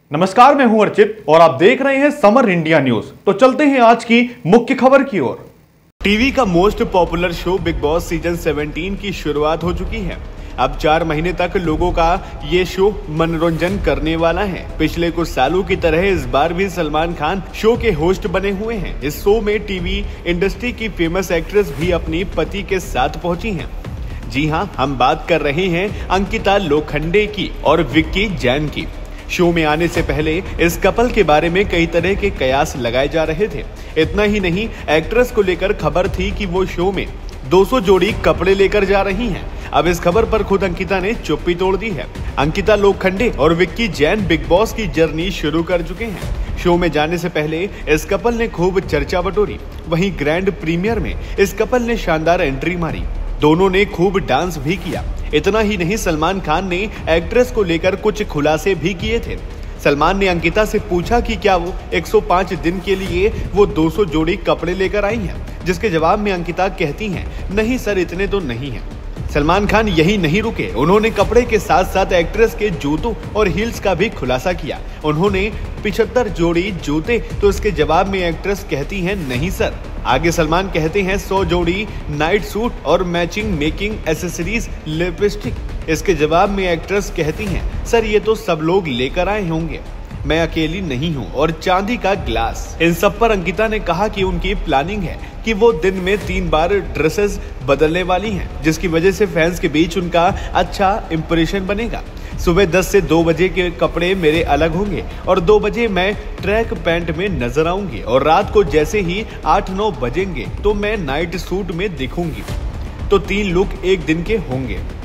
नमस्कार, मैं हूं अर्चित और आप देख रहे हैं समर इंडिया न्यूज। तो चलते हैं आज की मुख्य खबर की ओर। टीवी का most popular show Bigg Boss season 17 की शुरुआत हो चुकी है। अब 4 महीने तक लोगों का ये शो मनोरंजन करने वाला है। पिछले कुछ सालों की तरह इस बार भी सलमान खान शो के होस्ट बने हुए हैं। इस शो में टीवी इंडस्ट्री की फेमस एक्ट्रेस भी अपनी पति के साथ पहुंची हैं। जी हां, हम बात कर रहे हैं अंकिता लोखंडे की और विक्की जैन की। शो में आने से पहले इस कपल के बारे में कई तरह के कयास लगाए जा रहे थे। इतना ही नहीं, एक्ट्रेस को लेकर खबर थी कि वो शो में 200 जोड़ी कपड़े लेकर जा रही हैं। अब इस खबर पर खुद अंकिता ने चुप्पी तोड़ दी है। अंकिता लोखंडे और विक्की जैन बिग बॉस की जर्नी शुरू कर चुके हैं। शो में जाने से पहले इस कपल ने खूब चर्चा बटोरी। वहीं ग्रैंड प्रीमियर में इस कपल ने शानदार एंट्री मारी। दोनों ने खूब डांस भी किया। इतना ही नहीं, सलमान खान ने एक्ट्रेस को लेकर कुछ खुलासे भी किए थे। सलमान ने अंकिता से पूछा कि क्या वो 105 दिन के लिए वो 200 जोड़ी कपड़े लेकर आई हैं, जिसके जवाब में अंकिता कहती हैं, नहीं सर, इतने तो नहीं हैं। सलमान खान यही नहीं रुके, उन्होंने कपड़े के साथ साथ एक्ट्रेस के जूतों और हील्स का भी खुलासा किया। उन्होंने 75 जोड़ी जूते, तो इसके जवाब में एक्ट्रेस कहती हैं, नहीं सर। आगे सलमान कहते हैं 100 जोड़ी नाइट सूट और मैचिंग मेकिंग एसेसरीज लिपस्टिक। इसके जवाब में एक्ट्रेस कहती हैं, सर ये तो सब लोग लेकर आए होंगे, मैं अकेली नहीं हूँ। और चांदी का ग्लास। इन सब पर अंकिता ने कहा कि उनकी प्लानिंग है कि वो दिन में 3 बार ड्रेसेस बदलने वाली हैं, जिसकी वजह से फैंस के बीच उनका अच्छा इंप्रेशन बनेगा। सुबह 10 से 2 बजे के कपड़े मेरे अलग होंगे और 2 बजे मैं ट्रैक पैंट में नजर आऊंगी और रात को जैसे ही 8-9 बजेंगे तो मैं नाइट सूट में दिखूंगी। तो 3 लुक एक दिन के होंगे।